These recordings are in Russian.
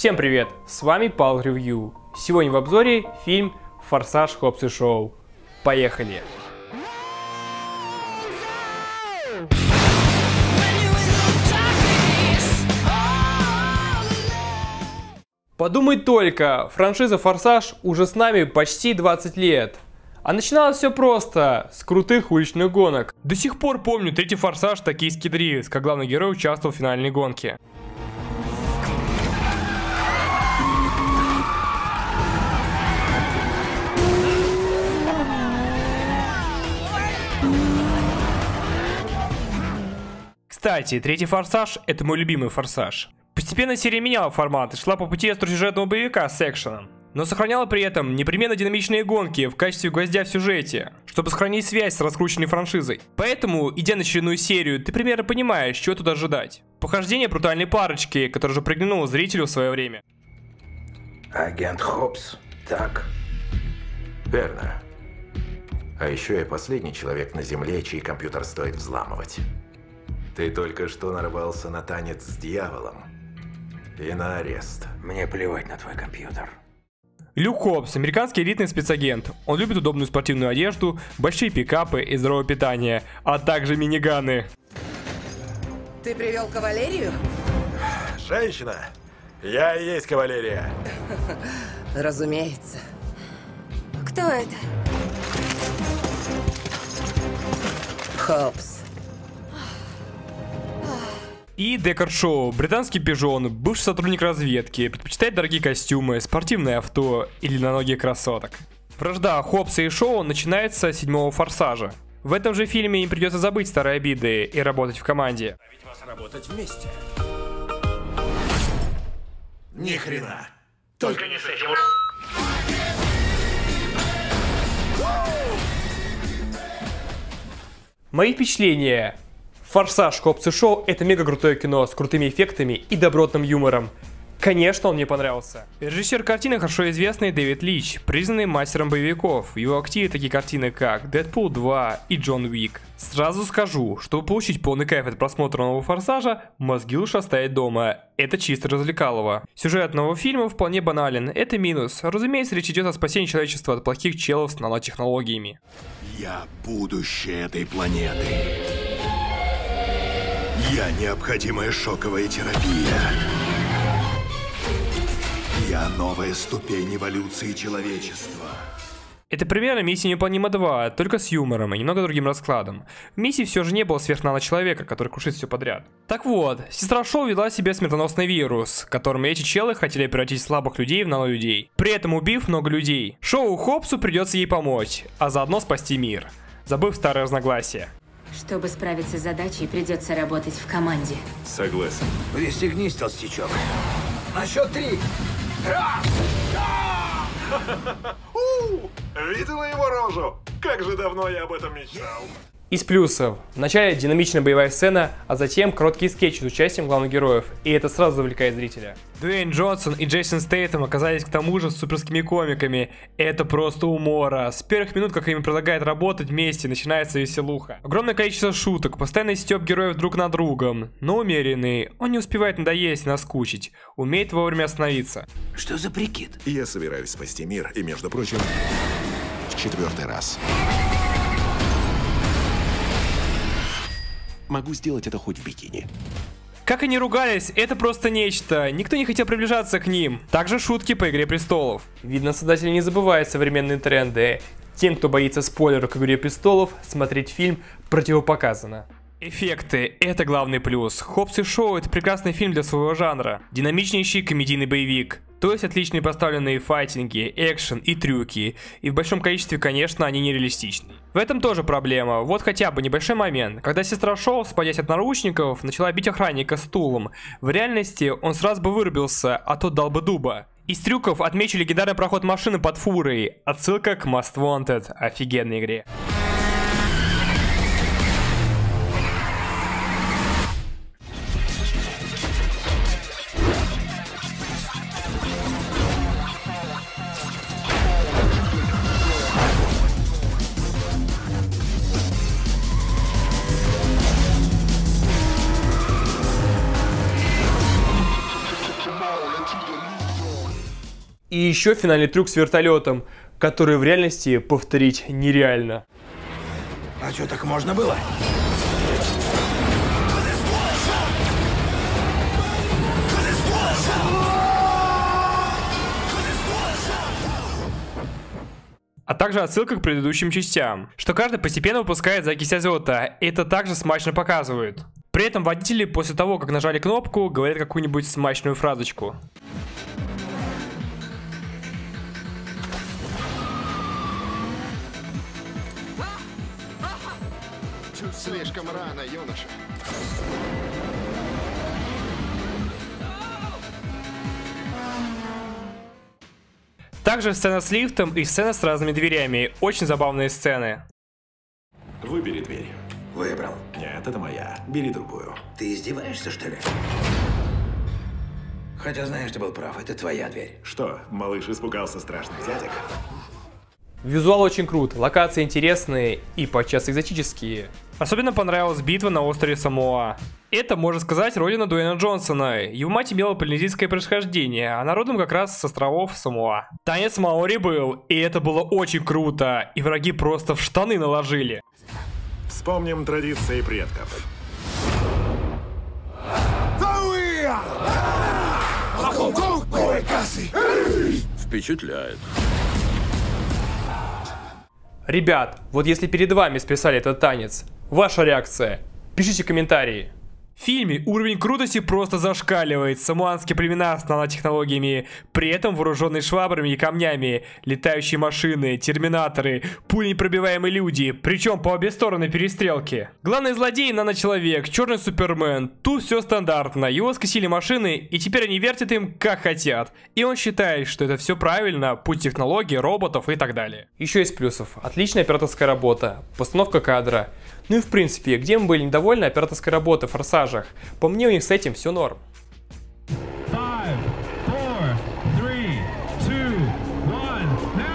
Всем привет, с вами Пал Ревью. Сегодня в обзоре фильм «Форсаж. Хоббс и Шоу». Поехали! Подумай только, франшиза «Форсаж» уже с нами почти 20 лет. А начиналось все просто, с крутых уличных гонок. До сих пор помню третий «Форсаж» «Токийский дрифт», как главный герой участвовал в финальной гонке. Кстати, третий «Форсаж» — это мой любимый «Форсаж». Постепенно серия меняла формат и шла по пути остросюжетного боевика с экшеном, но сохраняла при этом непременно динамичные гонки в качестве гвоздя в сюжете, чтобы сохранить связь с раскрученной франшизой. Поэтому, идя на очередную серию, ты примерно понимаешь, чего тут ожидать. Похождение брутальной парочки, которая же приглянула зрителю в свое время. Агент Хоббс, так? Верно. А еще я последний человек на Земле, чей компьютер стоит взламывать. Ты только что нарвался на танец с дьяволом и на арест. Мне плевать на твой компьютер. Люк Хоббс – американский элитный спецагент. Он любит удобную спортивную одежду, большие пикапы и здоровое питание, а также миниганы. Ты привел кавалерию? Женщина, я и есть кавалерия. Разумеется. Кто это? Хоббс. И Декард Шоу, британский пижон, бывший сотрудник разведки, предпочитает дорогие костюмы, спортивное авто и длинноногих красоток. Вражда Хоббса и Шоу начинается с седьмого «Форсажа». В этом же фильме им придется забыть старые обиды и работать в команде. Ведь вас работать вместе. Ни хрена. Только не с этим. Мои впечатления. «Форсаж. Хоббс и Шоу» — это мега крутое кино с крутыми эффектами и добротным юмором. Конечно, он мне понравился. Режиссер картины хорошо известный Дэвид Лич, признанный мастером боевиков. В его активе такие картины, как «Дэдпул 2» и «Джон Уик». Сразу скажу, чтобы получить полный кайф от просмотра нового «Форсажа», мозги лучше оставить дома. Это чисто развлекалово. Сюжет нового фильма вполне банален, это минус. Разумеется, речь идет о спасении человечества от плохих челов с нанотехнологиями. Я будущее этой планеты. Я необходимая шоковая терапия. Я новая ступень эволюции человечества. Это примерно «Миссия невыполнима 2», только с юмором и немного другим раскладом. В миссии все же не было сверхнано-человека, который крушит все подряд. Так вот, сестра Шоу вела себе смертоносный вирус, которым эти челы хотели превратить слабых людей в нанолюдей, при этом убив много людей. Шоу Хоббсу придется ей помочь, а заодно спасти мир, забыв старые разногласия. Чтобы справиться с задачей, придется работать в команде. Согласен. Пристегнись, толстячок. На счет 3. Раз! Видела его рожу? Как же давно я об этом мечтал. Из плюсов. Вначале динамичная боевая сцена, а затем короткий скетч с участием главных героев, и это сразу завлекает зрителя. Дуэйн Джонсон и Джейсон Стейтем оказались к тому же суперскими комиками. Это просто умора. С первых минут, как им предлагают работать вместе, начинается веселуха. Огромное количество шуток, постоянный стёб героев друг над другом, но умеренный. Он не успевает надоесть и наскучить, умеет вовремя остановиться. Что за прикид? Я собираюсь спасти мир, и, между прочим, в 4-й раз. Могу сделать это хоть в бикини. Как они ругались, это просто нечто. Никто не хотел приближаться к ним. Также шутки по «Игре престолов». Видно, создатели не забывают современные тренды. Тем, кто боится спойлеров к «Игре престолов», смотреть фильм противопоказано. Эффекты – это главный плюс. «Хоббс и Шоу» – это прекрасный фильм для своего жанра. Динамичнейший комедийный боевик. То есть отличные поставленные файтинги, экшен и трюки. И в большом количестве, конечно, они нереалистичны. В этом тоже проблема. Вот хотя бы небольшой момент. Когда сестра Шоу, спадясь от наручников, начала бить охранника стулом. В реальности он сразу бы вырубился, а тот дал бы дуба. Из трюков отмечу легендарный проход машины под фурой. Отсылка к Most Wanted. Офигенной игре. into the И еще финальный трюк с вертолетом, который в реальности повторить нереально. А что, так можно было? А также отсылка к предыдущим частям, что каждый постепенно выпускает закись азота, и это также смачно показывают. При этом водители после того, как нажали кнопку, говорят какую-нибудь смачную фразочку. Слишком рано, юноша. Также сцена с лифтом и сцена с разными дверями. Очень забавные сцены. Выбери дверь. Выбрал. Нет, это моя. Бери другую. Ты издеваешься, что ли? Хотя, знаешь, ты был прав, это твоя дверь. Что, малыш испугался страшных дядек? Визуал очень крут, локации интересные и подчас экзотические. Особенно понравилась битва на острове Самоа. Это, можно сказать, родина Дуэйна Джонсона. Его мать имела полинезийское происхождение, а народом как раз с островов Самоа. Танец Маори был, и это было очень круто, и враги просто в штаны наложили. Вспомним традиции предков. Впечатляет. Ребят, вот если перед вами списали этот танец, ваша реакция? Пишите комментарии. В фильме уровень крутости просто зашкаливает. Самоанские племена с нанотехнологиями, при этом вооруженные швабрами и камнями, летающие машины, терминаторы, пуленепробиваемые люди, причем по обе стороны перестрелки. Главный злодей — наночеловек, черный супермен. Тут все стандартно. Его скосили машины, и теперь они вертят им как хотят. И он считает, что это все правильно, путь технологий, роботов и так далее. Еще из плюсов. Отличная операторская работа, постановка кадра. Ну и в принципе, где мы были недовольны операторской работы в «Форсажах», по мне у них с этим все норм. 5, 4, 3, 2, 1, now.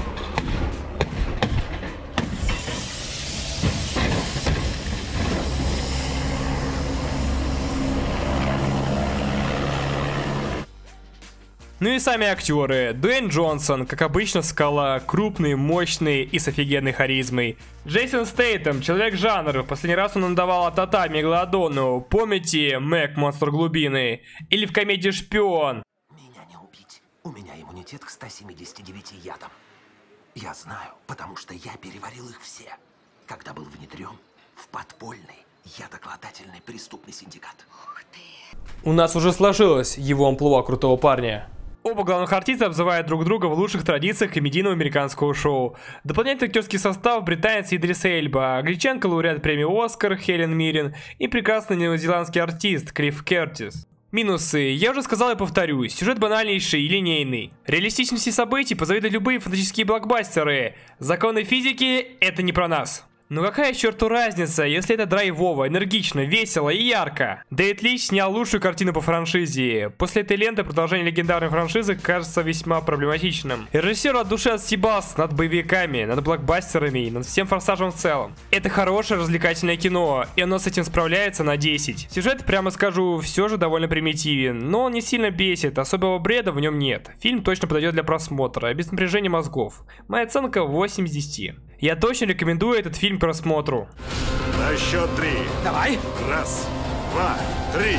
Ну и сами актеры. Дуэйн Джонсон, как обычно, скала, крупный, мощный и с офигенной харизмой. Джейсон Стейтем, человек-жанр, в последний раз он надавал Атата Мегалодону, помните Мэг, монстр глубины? Или в комедии «Шпион». Меня не убить, у меня иммунитет к 179 ядам. Я знаю, потому что я переварил их все, когда был внедрен в подпольный ядоглотательный преступный синдикат. У нас уже сложилось его амплуа крутого парня. Оба главных артиста обзывают друг друга в лучших традициях комедийного американского шоу. Дополняет актерский состав британец Идрис Эльба, англичанка лауреат премии Оскар Хелен Миррен и прекрасный новозеландский артист Клифф Кертис. Минусы. Я уже сказал и повторюсь. Сюжет банальнейший и линейный. Реалистичности событий позавидуют любые фантастические блокбастеры. Законы физики — это не про нас. Ну какая к черту разница, если это драйвово, энергично, весело и ярко? Дэвид Линч снял лучшую картину по франшизе. После этой ленты продолжение легендарной франшизы кажется весьма проблематичным. Режиссер от души отстебался над боевиками, над блокбастерами и над всем «Форсажем» в целом. Это хорошее развлекательное кино, и оно с этим справляется на 10. Сюжет, прямо скажу, все же довольно примитивен, но он не сильно бесит, особого бреда в нем нет. Фильм точно подойдет для просмотра, без напряжения мозгов. Моя оценка 8 из 10. Я точно рекомендую этот фильм к просмотру. На счет 3. Давай. 1, 2, 3.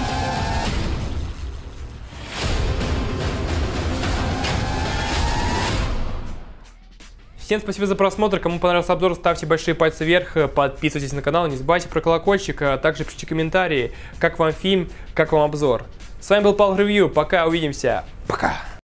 Всем спасибо за просмотр. Кому понравился обзор, ставьте большие пальцы вверх, подписывайтесь на канал, не забывайте про колокольчик, а также пишите комментарии, как вам фильм, как вам обзор. С вами был Пал Ревью, пока, увидимся, пока.